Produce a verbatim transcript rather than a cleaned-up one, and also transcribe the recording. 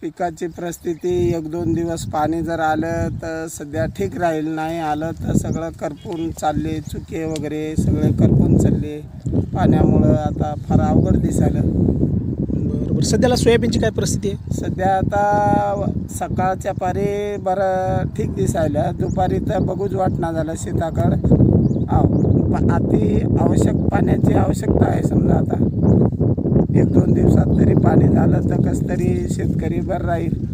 पिकाची परिस्थिती एक दोन दिवस पाणी जर आलं तर सध्या ठीक राहील, नाही आलं तर सगळं करपून चालले, चुके वगैरे सगळे करपून चालले पाण्यामुळं. आता फार अवघड दिसायला. बरं बरं. सध्याला सोयाबीनची काय परिस्थिती आहे? सध्या आता सकाळच्या पारी बरं ठीक दिसायला, दुपारी तर बघूच वाटणं झालं शेताकडं. अति आवश्यक पाण्याची आवश्यकता आहे. समजा आता एक दोन दिवसात तरी पाणी झालं तर कसं तरी शेतकरी बरं राहील.